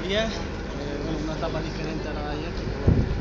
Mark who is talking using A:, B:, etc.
A: 10, bueno, una etapa diferente a la de ayer, pero bueno,